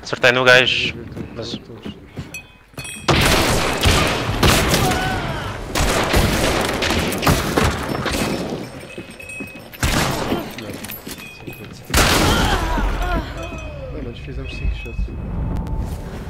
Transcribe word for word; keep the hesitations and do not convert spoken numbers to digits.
Acertei no gajo, mas... Mano, nós fizemos cinco shots.